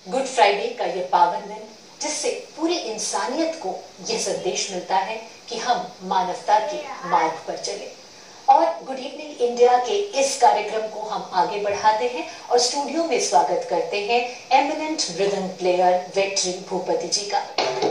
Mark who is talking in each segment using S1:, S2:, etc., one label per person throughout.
S1: Good Friday का ये पावन दिन, जिससे पूरी इंसानियत को यह संदेश मिलता है कि हम मानवता के मार्ग पर चले। और गुड इवनिंग इंडिया के इस कार्यक्रम को हम आगे बढ़ाते हैं और स्टूडियो में स्वागत करते हैं eminent rhythm player Vetri Bhupathi ji का।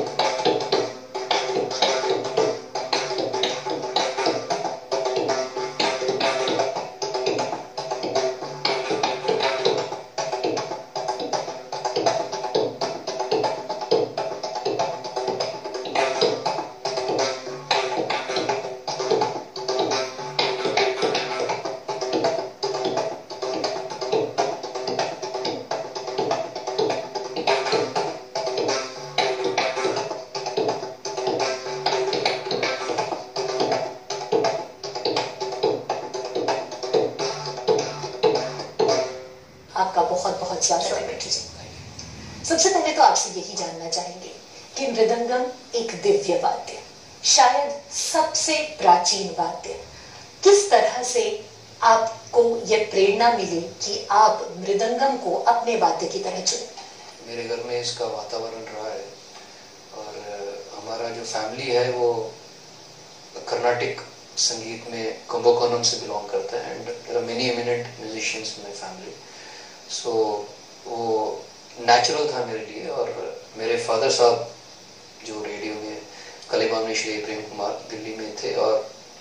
S1: आपका बहुत बहुत स्वागत है वेट्री जी। सबसे पहले तो आपसे यही जानना चाहेंगे कि मृदंगम एक दिव्य वाद्य, शायद सबसे प्राचीन वाद्य, किस तरह से आपको यह प्रेरणा मिली कि आप मृदंगम को अपने वाद्य की तरह चुने?
S2: मेरे घर में इसका वातावरण रहा है और हमारा जो फैमिली है वो कर्नाटिक संगीत में कुंभकोणम से बिलोंग करता है and there are many eminent musicians in my family. So वो नेचुरल था मेरे लिए। और मेरे फादर साहब जो रेडियो में कलीबान में श्री प्रेम कुमार दिल्ली में थे और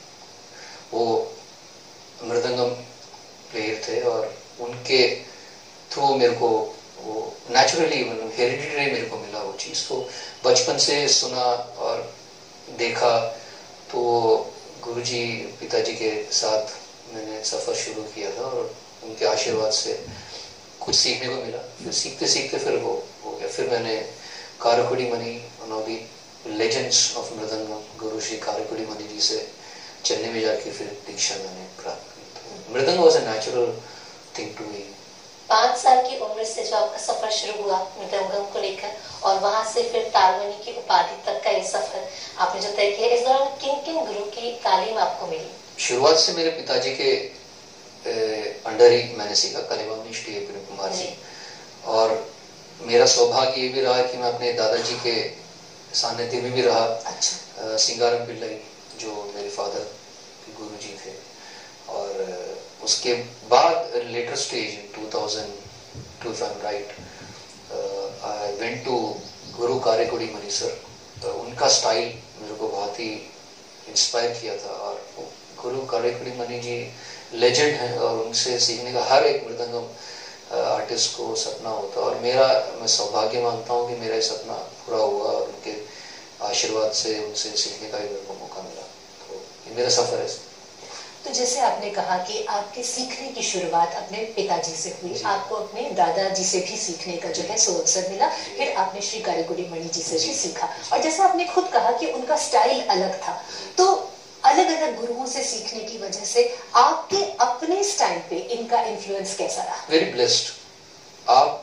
S2: वो मृदंगम प्लेयर थे और उनके थ्रू मेरे को वो नेचुरली हेरिडिटरी मेरे को मिला वो चीज़। तो बचपन से सुना और देखा तो गुरुजी पिताजी के साथ मैंने सफ़र शुरू किया था और उनके आशीर्वाद से कुछ सीखने को मिला। फिर सीखते सीखते फिर वो हो गया। फिर मैंने Karaikudi Mani, one of the legends of mridangam, guru Shri कारकुडी Mani ji से चेन्नई में जाके फिर दीक्षा मैंने प्राप्त की। तो mridang was a natural thing to me.
S1: 5 साल की उम्र से जो आपका सफर शुरू हुआ मृदंगम को लेकर और वहां से फिर तालमणि की उपाधि तक का ये सफर आपने जो तय किया, इस दौरान किन किन गुरु की तालीम आपको मिली? शुरुआत
S2: से मेरे पिताजी के अंडर ही मैंने सीखा, कलीबान श्री प्रेम कुमार जी। और मेरा सौभाग्य ये भी रहा कि मैं अपने दादाजी के सानिध्य में भी रहा।
S1: अच्छा।
S2: सिंगारम पिल्लाई जो मेरे फादर गुरु जी थे। और उसके बाद later stage 2002 if I'm right, I went to Guru कारकुडी Mani sir. उनका स्टाइल मेरे को बहुत ही इंस्पायर किया था और गुरु कारकुडी मणि जी लेजेंड हैं और उनसे सीखने का हर एक मृदंगम आर्टिस्ट को सपना होता है। और मैं सौभाग्य मानता हूँ कि मेरा ये सपना पूरा हुआ और उनके आशीर्वाद से उनसे सीखने का भी मेरे को मौका मिला। तो ये मेरा सफर है।
S1: तो जैसे आपने कहा कि आपके सीखने की शुरुआत अपने पिताजी से हुई, आपको अपने दादाजी से भी सीखने का जो है सो अवसर मिला, फिर आपने श्री कारकुडी मणि जी से भी सीखा। और जैसे आपने खुद कहा कि उनका स्टाइल अलग था, तो अलग अलग गुरुओं से सीखने की वजह से आपके अपने स्टाइल पे इनका इन्फ्लुएंस कैसा रहा?
S2: Very blessed. आप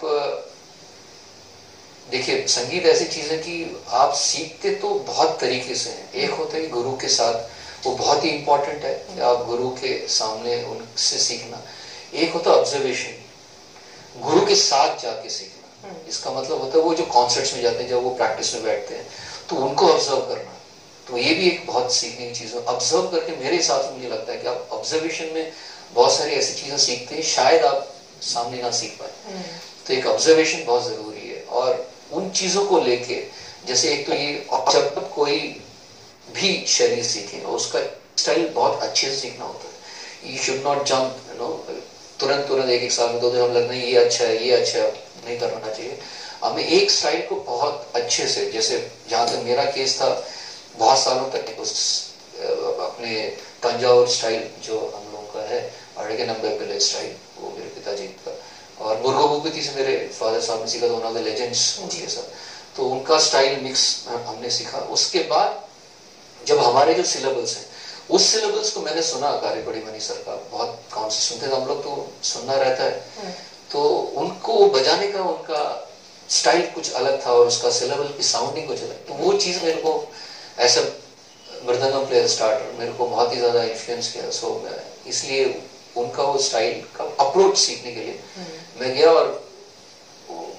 S2: देखिए, संगीत ऐसी चीज है कि आप सीखते तो बहुत तरीके से हैं। एक होता है गुरु के साथ, वो बहुत ही इंपॉर्टेंट है कि आप गुरु के सामने उनसे सीखना। एक होता है ऑब्जर्वेशन, गुरु के साथ जाके सीखना। इसका मतलब होता है वो जो कॉन्सर्ट्स में जाते हैं, जब वो प्रैक्टिस में बैठते हैं तो उनको ऑब्जर्व करना। तो ये भी एक बहुत सीखने की चीज है। ऑब्जर्व करके मेरे हिसाब से मुझे लगता है कि आप ऑब्जर्वेशन में बहुत सारी ऐसी चीजें सीखते हैं शायद आप सामने ना सीख पाए। तो एक ऑब्जर्वेशन बहुत जरूरी है। और उन चीजों को लेके, जैसे एक तो ये, जब कोई भी शैली सीखे और उसका स्टाइल बहुत अच्छे से सीखना होता है। यू शुड नॉट जंप तुरंत एक साल में दो हम लगना ये अच्छा है ये अच्छा है, नहीं करना चाहिए। हमें एक स्टाइल को बहुत अच्छे से, जैसे जहाँ तक मेरा केस था, बहुत सालों तक उस अपने तंजावुर स्टाइल जो हम लोगों का है, अड़के नंबर पे स्टाइल, वो मेरे पिताजी का, और मुर्गो भूपति से मेरे फादर साहब ने सीखा, तो वन ऑफ द लेजेंड्स उनके साथ, तो उनका स्टाइल मिक्स हमने सीखा। उसके बाद जब हमारे जो सिलेबस है, उस सिलेबस को मैंने सुना कारकुडी मणि सर का, बहुत कौन से सुनते थे हम लोग, तो सुनना रहता है। तो उनको बजाने का उनका स्टाइल कुछ अलग था और उसका सिलेबस की साउंडिंग कुछ अलग, तो वो चीज मेरे को ऐसा मृदंगम प्लेयर स्टार्टर मेरे को बहुत ही ज्यादा इन्फ्लुएंस किया। सो इसलिए उनका वो स्टाइल का अप्रोच सीखने के लिए मैं गया और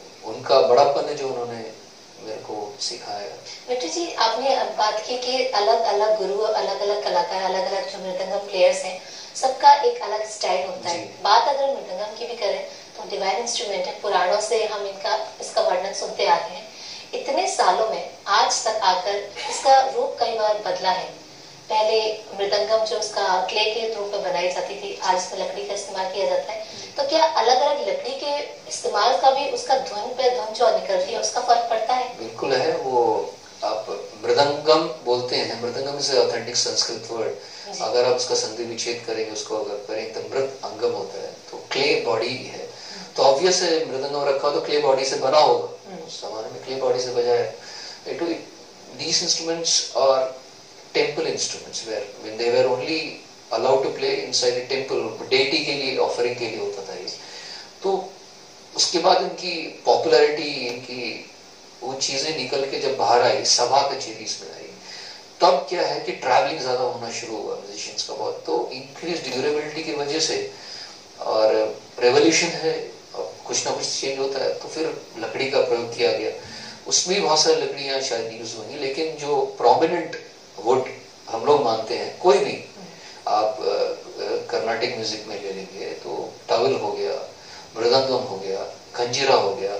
S2: उनका बड़ापन है जो उन्होंने मेरे को सिखाया।
S1: मिट्टू जी, आपने बात की कि अलग अलग गुरु, अलग अलग कलाकार, अलग अलग जो मृदंगम प्लेयर्स हैं, सबका एक अलग स्टाइल होता है। बात अगर मृदंगम की भी करें तो डिवाइन इंस्ट्रूमेंट है, पुराणों से हम इसका वर्णन सुनते आते हैं। इतने सालों में आज तक आकर इसका रूप कई बार बदला है। पहले मृदंगम जो उसका क्ले के रूप में बनाई जाती थी, आज उसमें लकड़ी का इस्तेमाल किया जाता है। तो क्या अलग अलग लकड़ी के इस्तेमाल का भी उसका धुन जो निकलती है उसका फर्क पड़ता है?
S2: बिल्कुल है। वो आप मृदंगम बोलते हैं, mridangam is authentic Sanskrit word. अगर आप उसका संधि विच्छेद करेंगे, उसको अगर करें तो मृद अंगम होता है, तो क्ले बॉडी है। तो ऑब्वियस है मृदंगम रखा हो तो क्ले बॉडी से बना होगा, सामान्य में क्ले बॉडी से बजाया। These instruments are temple instruments when they were only allowed to play inside a temple, deity के लिए, offering के लिए होता था ये। तो उसके बाद इनकी पॉपुलैरिटी, इनकी वो चीजें निकल के जब बाहर आई, सभा कचेरीज में आई, तब क्या है कि ट्रैवलिंग ज्यादा होना शुरू हुआ म्यूजिशियंस का बहुत। तो इंक्रीज ड्यूरेबिलिटी की वजह से और रेवोल्यूशन है, कुछ ना कुछ चेंज होता है, तो फिर लकड़ी का प्रयोग किया गया। उसमें भी बहुत सारी लकड़ियां शायद यूज होंगी, लेकिन जो प्रोमिनेंट वुड हम लोग मानते हैं, कोई भी आप कर्नाटिक म्यूजिक में ले लेंगे तो टावल हो गया, मृदंगम हो गया, खंजीरा हो गया,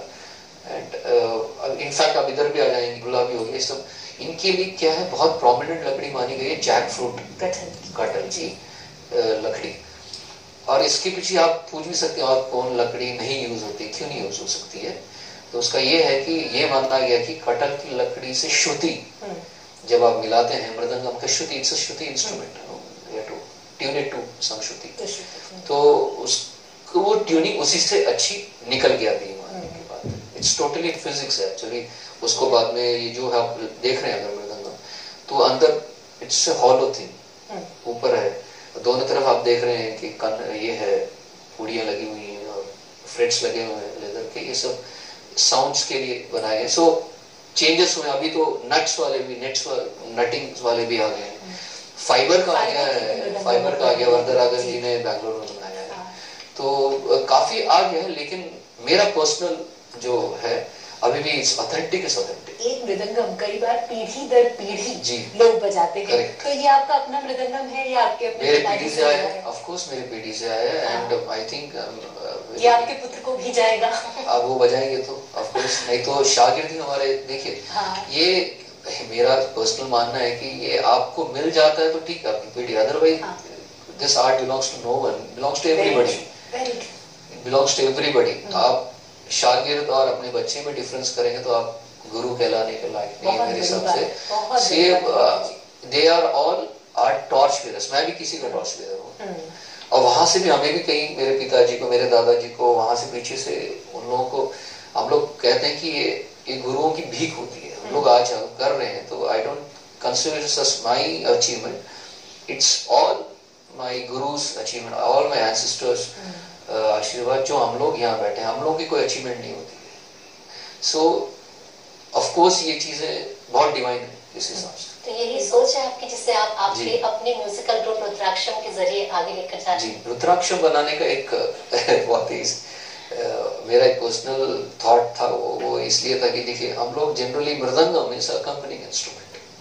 S2: एंड इनफैक्ट आप इधर भी आ जाएंगे, गुलाबी हो गया, सब इनके लिए क्या है, बहुत प्रोमिनेंट लकड़ी मानी गई है जैक फ्रूट, कटहल की लकड़ी। और इसके पीछे आप पूछ भी सकते हैं और कौन लकड़ी नहीं यूज होती, क्यों नहीं यूज हो सकती है। तो उसका ये है कि ये माना गया कि कटहल की लकड़ी से श्रुति जब आप मिलाते हैं, मृदंगम का shruti, it's a shruti instrument, to tune it to some shruti, तो उसको वो ट्यूनिंग उसी से अच्छी निकल गया भी मानने के बाद। इट्स टोटली इन फिजिक्स है एक्चुअली। उसको बाद में ये जो आप देख रहे हैं अगर मृदंगम, तो अंदर इट्स अ हॉलो थिंग, ऊपर है, दोनों तरफ आप देख रहे हैं कि ये है, पूड़ियां लगी हुई हैं और फ्रेट्स लगे हुए हैं लेदर के, ये सब साउंड्स के लिए बनाए हैं। सो चेंजेस हुए, अभी तो नट्स वाले भी, नटिंग वाले भी आ गए हैं, फाइबर का आ गया है, फाइबर का आ गया, वरदराजन जी ने बैंगलोर में बनाया है, तो काफी आ गया है। लेकिन मेरा पर्सनल जो है अभी भी इट्स ऑथेंटिक।
S1: एक मृदंगम कई बार पीढ़ी दर पीढ़ी लोग बजाते हैं, तो ये आपका अपना मृदंगम है या आपके अपने
S2: मेरे पीढ़ी से आया है? ऑफ कोर्स मेरे पीढ़ी से आया है, एंड आई थिंक
S1: ये आपके पुत्र को भी जाएगा।
S2: अब वो बजाएंगे तो ऑफ कोर्स, नहीं तो शागिर्द हमारे, देखिए ये मेरा पर्सनल मानना है कि ये आपको मिल जाता है तो ठीक है आपकी पीढ़ी, otherwise this art belongs to no one, belongs to everybody, belongs to everybody. आप शागिर्द और अपने बच्चे में डिफरेंस करेंगे तो आप गुरु कहलाने के लायक नहीं है मेरे हिसाब से। They are all art torch bearers, मैं भी किसी का टॉर्च बेयरर हूँ, और वहां से भी हमें भी कहीं, मेरे पिताजी को, मेरे दादाजी को, वहां से पीछे से उन लोगों को, हम लोग कहते हैं कि ये गुरुओं की भीख होती है, हम लोग आज कर रहे हैं। तो I don't consider it my achievement, it's all my gurus achievement, all my ancestors आशीर्वाद, जो हम लोग यहाँ बैठे हैं, हम लोग की कोई अचीवमेंट नहीं होती है। सो ऑफ कोर्स ये चीजें बहुत डिवाइन है इस हिसाब से।
S1: तो यही सोच है आपकी, जिससे आप आपके अपने म्यूजिकल ग्रुप रुद्राक्षम के जरिए आगे लेकर जा रहे हैं?
S2: जी, रुद्राक्षम बनाने का एक बहुत ही मेरा एक पर्सनल थॉट था, वो इसलिए था कि देखिए हम लोग generally mridangam is accompanying instrument,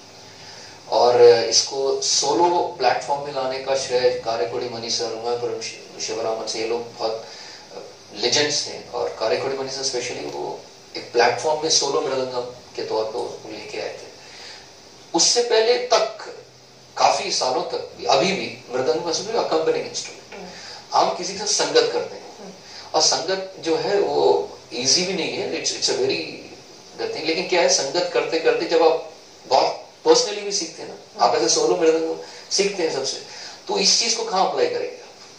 S2: और इसको सोलो प्लेटफॉर्म में लाने का श्रेय कारेकोडी मणि सर, उमापुरम शिवरामन से, ये लोग बहुत लेजेंड्स हैं, और कारेकोडी मणि सर स्पेशली वो एक प्लेटफॉर्म में सोलो मृदंगम के तौर पर उसको लेके आए थे। उससे पहले तक काफी सालों तक अभी भी मृदंगम अकम्पनिंग इंस्ट्रूमेंट, हम किसी के साथ संगत करते हैं, और संगत जो है वो इजी भी नहीं है, इट्स अ वेरी थिंग। लेकिन क्या है, संगत करते करते जब आप बहुत पर्सनली भी सीखते हैं ना, आप ऐसे सोलो मृदंगम सीखते हैं सबसे, तो इस चीज को कहाँ अप्लाई करेंगे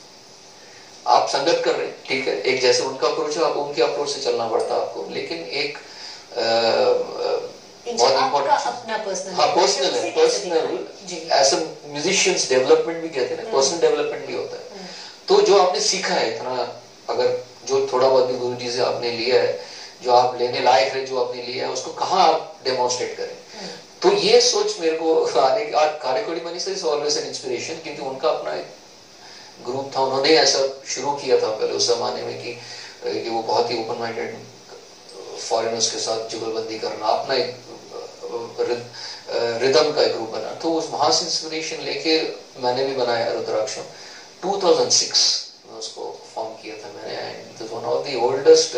S2: आप संगत कर रहे हैं, ठीक है, एक जैसे उनका अप्रोच है, आप उनके अप्रोच से चलना पड़ता है आपको, लेकिन एक बहुत इम्पोर्टेंट
S1: अपना पर्सनल,
S2: हाँ पर्सनल है, पर्सनल एज म्यूजिशियंस डेवलपमेंट भी कहते हैं ना, पर्सनल डेवलपमेंट भी होता है। तो जो आपने सीखा है इतना, अगर जो थोड़ा बहुत भी गुरु जी से आपने लिया है, जो आप लेने लायक है, जो आपने लिया है, उसको कहाँ आप डेमोन्स्ट्रेट करें। तो ये सोच मेरे को आने की, कारेकोडी मणि से इज ऑलवेज एन इंस्पिरेशन, क्योंकि उनका अपना एक ग्रुप था, उन्होंने ऐसा शुरू किया था पहले उस जमाने में कि वो बहुत ही ओपन माइंडेड फॉरेनर्स के साथ जुगलबंदी करना, अपना एक रिदम का एक ग्रुप बना। तो वहां से इंस्पिरेशन लेके मैंने भी बनाया रुद्राक्षम। 2006 में उसको फॉर्म किया था मैंने, and it is one of the oldest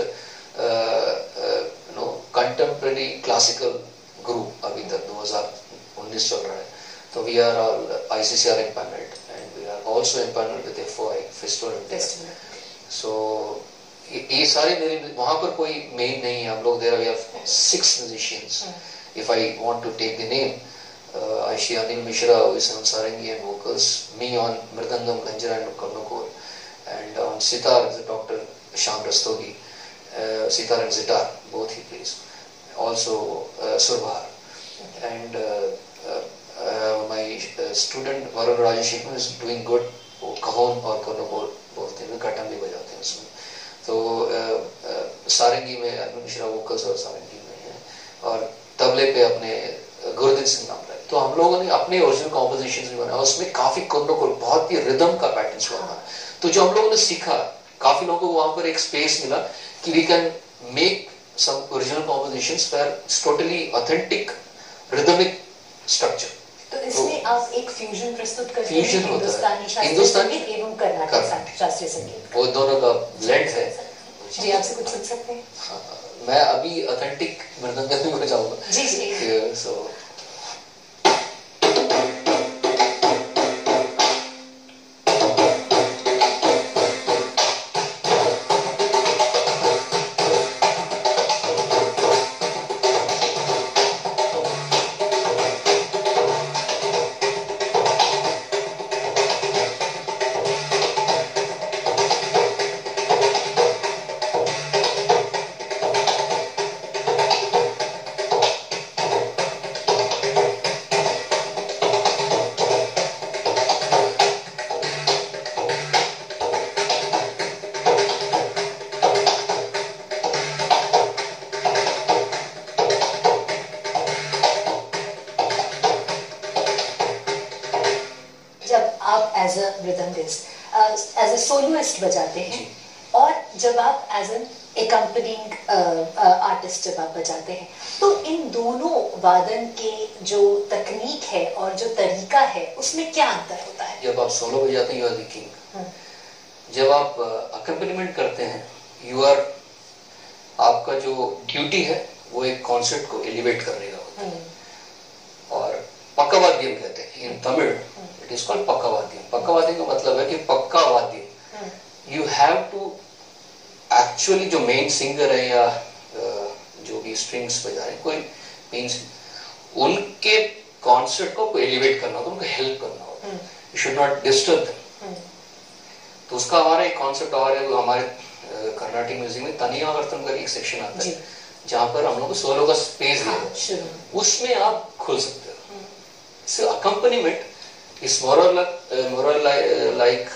S2: contemporary classical group अभी तक 2019 चल रहा है। तो we are all ICCR empaneled and we are also empaneled with FOI Festival। So ये सारे मेरे, वहां पर कोई मेन नहीं है, हम लोग there we have 6 musicians। If I want to take the name, Aishi Anil Mishra is on sarangi and vocals, me on mridangam, ganjra and karnakol, and on sitar is Dr. Sham Rastogi, sitar and sitar both he plays, also surbar, and my student Varun Rajashekar is doing good, वो कहोन और कर्नकोल बोलते हैं, कटम भी बजाते हैं उसमें। तो सारंगी में अनिल मिश्रा वोकल्स और सारंगी में है, और तबले पे अपने गुरदीप सिंह नाम रहे। तो हम लोगों ने अपने ओरिजिनल कॉम्पोजिशंस भी बनाया, उसमें काफी कर्नकोल बहुत ही रिदम का पैटर्न्स बना। तो जो हम लोगों ने सीखा, काफी लोगों को वहां पर एक स्पेस मिला कि we can make some original compositions where totally authentic rhythmic structure.
S1: तो इसमें आप एक फ्यूजन प्रस्तुत करते हैं,
S2: हिंदुस्तानी
S1: एवं कर्नाटक शास्त्रीय संगीत,
S2: वो दोनों का ब्लेंड है।
S1: जी, आपसे कुछ सुन सकते हैं?
S2: हाँ, मैं अभी ऑथेंटिक मृदंगम में बजाऊंगा।
S1: जी जी।
S2: So
S1: as a rhythmist, as a soloist बजाते हैं, और जब आप एज एन एकम्पनिंग आर्टिस्ट जब आप बजाते हैं, तो इन दोनों वादन के जो तकनीक है और जो तरीका है उसमें क्या अंतर होता है?
S2: जब आप सोलो बजाते हैं यू आर द किंग, जब आप अकम्पनीमेंट करते हैं यू आर, आपका जो ड्यूटी है वो एक कॉन्सर्ट को एलिवेट करने का होता है। और पक्कावाद्यम कहते हैं in Tamil, it is called pakkavadyam. Pakkavadyam का मतलब है कि पक्का वाद्य, यू हैव टू एक्चुअली जो मेन सिंगर है या जो भी स्ट्रिंग्स बजा रहे हैं, कोई मीन्स उनके कॉन्सर्ट को एलिवेट करना होता है, उनको हेल्प करना होता है, you should not disturb them. तो उसका हमारा एक कॉन्सेप्ट और है, हमारे कर्नाटिक म्यूजिक में तनियावर्तन का एक सेक्शन आता है जहाँ पर हम लोग को सोलो का स्पेस दिया, उसमें आप खुल सकते हो। So accompaniment is more like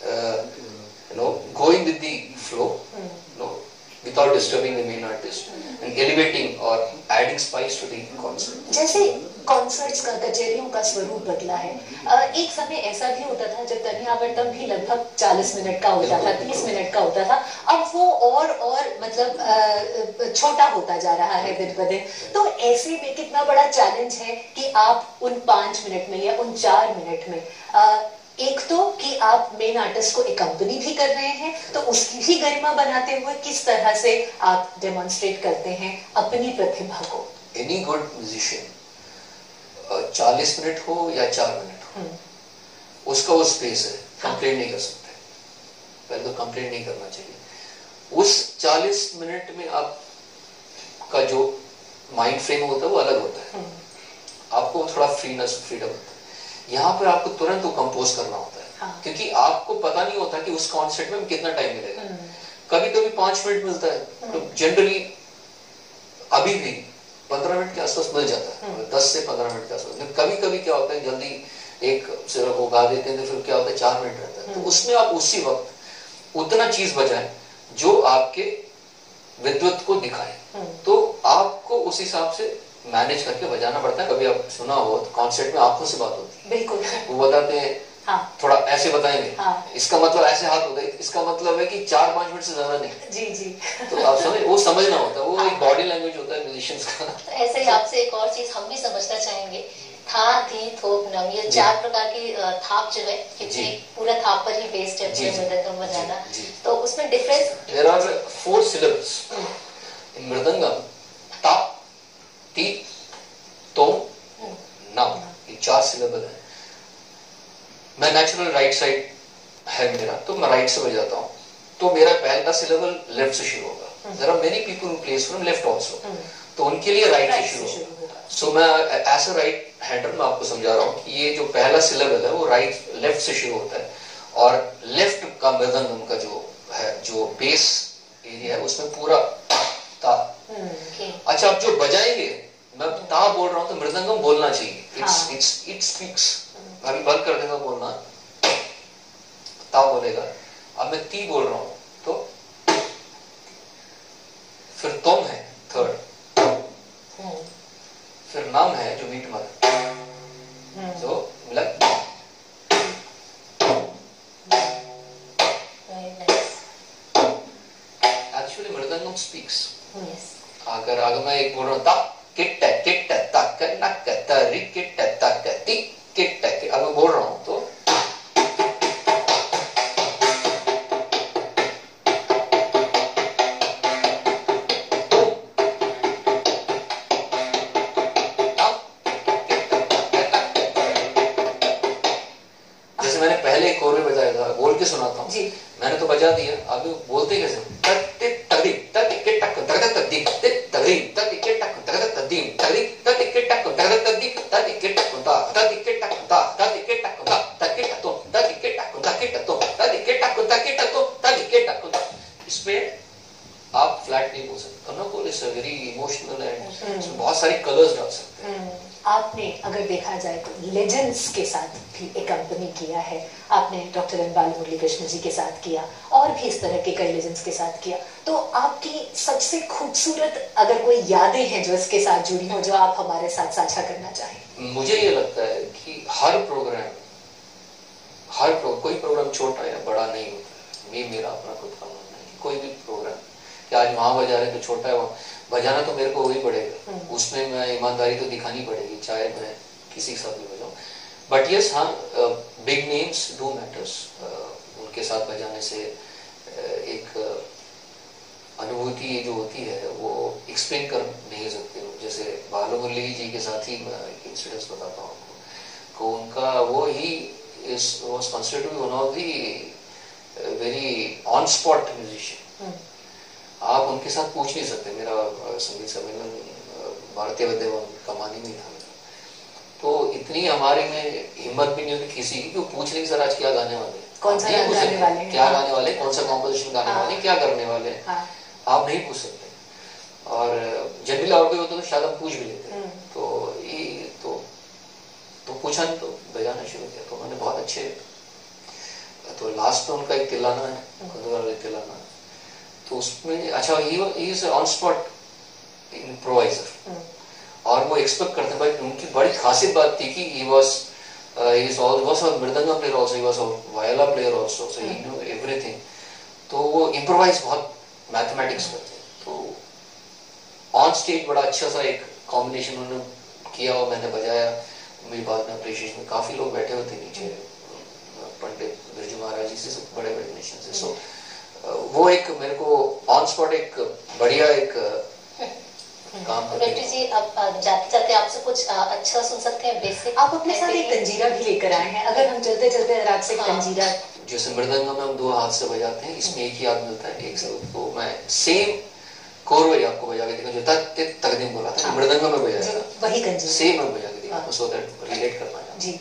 S2: going with the flow, without disturbing the main artist and elevating or adding spice to the concert.
S1: जैसे कॉन्सर्ट्स का, कचेरियों का स्वरूप बदला है, एक समय ऐसा भी होता था जब तनियावर्तन भी लगभग 40 मिनट का होता था, 30 मिनट का होता था, अब वो और मतलब छोटा होता जा रहा है दिन ब दिन। तो ऐसे में कितना बड़ा चैलेंज है कि आप उन 5 मिनट में या उन 4 मिनट में एक तो कि आप मेन आर्टिस्ट को एकम्पनी भी कर रहे हैं, तो उसकी भी गरिमा बनाते हुए किस तरह से आप डेमोन्स्ट्रेट करते हैं अपनी प्रतिभा को।
S2: एनी गुड म्यूजिशियन 40 मिनट हो या 4 मिनट हो, उसका वो स्पेस है, कंप्लेन नहीं कर सकते। पहले तो कंप्लेन नहीं करना चाहिए। उस 40 मिनट में आप का जो माइंड फ्रेम होता है वो अलग होता है, आपको थोड़ा फ्रीडम होता है। यहाँ पर आपको तुरंत वो कंपोज करना होता है, हाँ। क्योंकि आपको पता नहीं होता कि उस कॉन्सर्ट में कितना टाइम मिलेगा। कभी कभी 5 मिनट मिलता है, तो जनरली अभी भी 15 मिनट के आसपास मिल जाता है, 10 से 15 मिनट के आसपास। कभी कभी क्या होता है जल्दी एक सिर्फ वो गा देते हैं, तो फिर क्या होता है 4 मिनट रहता है। तो उसमें आप उसी वक्त उतना चीज बजाएं जो आपके विद्वत को दिखाए, तो आपको उस हिसाब से मैनेज करके बजाना पड़ता है। कभी आप सुना हो तो कॉन्सर्ट में आंखों से बात होती है,
S1: बिल्कुल।
S2: वो बताते हैं
S1: हाँ।
S2: थोड़ा ऐसे बताएंगे,
S1: हाँ।
S2: इसका मतलब ऐसे हाथ होता है, इसका मतलब है कि 4-5 मिनट से ज्यादा नहीं।
S1: जी जी।
S2: तो आप समझ, वो समझना होता है, वो एक बॉडी लैंग्वेज होता है म्यूजिशियंस का।
S1: तो ऐसे ही आपसे एक और चीज हम भी समझना चाहेंगे, था थी थोप नम, ये 4 प्रकार की थाप जो है, कितनी पूरा थाप पर ही बेस्ड है पूरे मृदंगम बजाना, तो उसमें difference.
S2: There are 4 syllables in mridangam, ता, ती, तो, नम, ये 4 सिलेबल है। मैं नेचुरल राइट साइड है मेरा, तो मैं राइट से बजाता हूँ, तो मेरा पहला सिलेबल लेफ्ट से शुरू होगा। There are many people who place from left also, तो उनके लिए राइट से शुरू होगा। सो मैं एज अ राइट हैंडर मैं आपको समझा रहा हूँ कि ये जो पहला सिलेबल है वो राइट लेफ्ट से शुरू होता है, और लेफ्ट का मृदंगम का जो है, जो बेस एरिया है, उसमें पूरा ता। अच्छा, आप जो बजाएंगे, मैं ता बोल रहा हूँ तो मृदंगम बोलना चाहिए, इट स्पीक्स। अभी बंद कर देगा बोलना, ता बोलेगा। अब मैं ती बोल रहा हूं, तो फिर तुम है थर्ड, फिर नाम है जो मीट मर, तो मिला। Actually mridangam speaks. अगर मैं एक बोल रहा हूँ, ता किट तक नक तरी किट तक ती किट, अब मैं बोल रहा हूं तो जैसे मैंने पहले एक कोर में बजाया था, बोल के सुनाता हूँ, मैंने तो बजा दिया, अभी बोलते कैसे, इसमें आप फ्लैट नहीं बोल सकते, konnakol is very emotional and बहुत सारी कलर्स डाल सकते हैं।
S1: आपने अगर देखा जाए तो लेजेंड्स के साथ भी एक कंपनी किया है, आपने डॉक्टर एन बालमुरली कृष्ण जी के साथ किया, और भी इस तरह के कई लेजेंड्स के साथ किया, तो आपकी सबसे खूबसूरत अगर कोई यादें हैं जो इसके साथ जुड़ी हो, जो आप हमारे साथ साझा करना चाहें?
S2: मुझे ये लगता है कि हर प्रोग्राम कोई प्रोग्राम छोटा या बड़ा नहीं होता। ये मेरा अपना खुद का मानना है कि कोई भी प्रोग्राम, कि आज वहां बजा रहे तो छोटा है, वहां बजाना तो मेरे को वही पड़ेगा, उसमें मैं ईमानदारी तो दिखानी पड़ेगी, चाहे मैं किसी के साथ भी बजाऊं। बट यस, हाँ, बिग नेम्स डू मैटर्स, उनके साथ बजाने से एक अनुभूति जो होती है वो एक्सप्लेन कर नहीं सकते हो। जैसे बालमुरली जी के साथ ही मैं एक इंसिडेंस बताता हूँ आपको, को उनका वो ही was considered to be one of the very on spot musician। आप उनके साथ पूछ नहीं सकते, मेरा संगीत सम्मेलन भारतीय वाद्य भवन कमानी में था, तो इतनी हमारे में हिम्मत भी नहीं होती किसी की, वो पूछ नहीं सर आज क्या गाने वाले,
S1: कौन सा गाने वाले हैं,
S2: क्या गाने वाले, कौन सा कॉम्पोजिशन गाने वाले, क्या करने वाले हैं, आप नहीं पूछ सकते। और जनरली और कोई होता तो शायद हम पूछ भी लेते, तो ये तो पूछा नहीं, तो बजाना शुरू किया। तो मैंने बहुत अच्छे, तो लास्ट में उनका एक तिलाना है, कंदुवाले तिलाना, तो उसमें अच्छा he is on spot improviser, और वो एक्सपेक्ट करते भाई, उनकी बड़ी खासियत बात थी कि he was mridangam player also, he was a viola player also, so he knew everything. तो वो इम्प्रोवाइज बहुत मैथमेटिक्स करते, तो ऑन स्टेज बड़ा अच्छा सा एक कॉम्बिनेशन उन्होंने किया और मैंने बजाया। मेरी बात में अप्रिशिएशन में काफी लोग बैठे हुए थे नीचे, पंडित बिरजू महाराज जी से बड़े बड़े नेशन से, सो वो एक मेरे को ऑन स्पॉट एक बढ़िया एक काम करते हैं।
S1: जी, अब जाते जाते आपसे कुछ अच्छा सुन सकते हैं बेसिक? आप अपने साथ एक कंजीरा भी लेकर आए हैं, अगर हम चलते चलते आपसे कंजीरा।
S2: जैसे मृदंगम में हम 2 हाथ से बजाते हैं, इसमें एक ही हाथ मिलता है, एक से, तो मैं सेम कोर वही आपको बजा के देखा, जो तकदीम बोला था मृदंगम में बजाया था,
S1: वही कंजीरा
S2: सेम मैं बजा के देखा, सो दैट रिलेट कर पाया
S1: जी।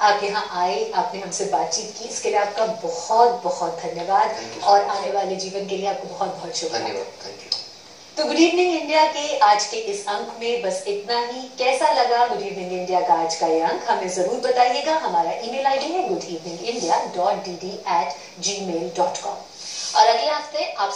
S1: आप यहाँ आए, आपने हमसे बातचीत की, इसके लिए आपका बहुत बहुत धन्यवाद और आने वाले जीवन के लिए आपको बहुत बहुत शुभकामनाएं।
S2: धन्यवाद, थैंक यू।
S1: तो गुड इवनिंग इंडिया के आज के इस अंक में बस इतना ही। कैसा लगा गुड इवनिंग इंडिया का आज का ये अंक हमें जरूर बताइएगा। हमारा ईमेल आईडी है goodeveningindia.dd@gmail.com और अगले हफ्ते आप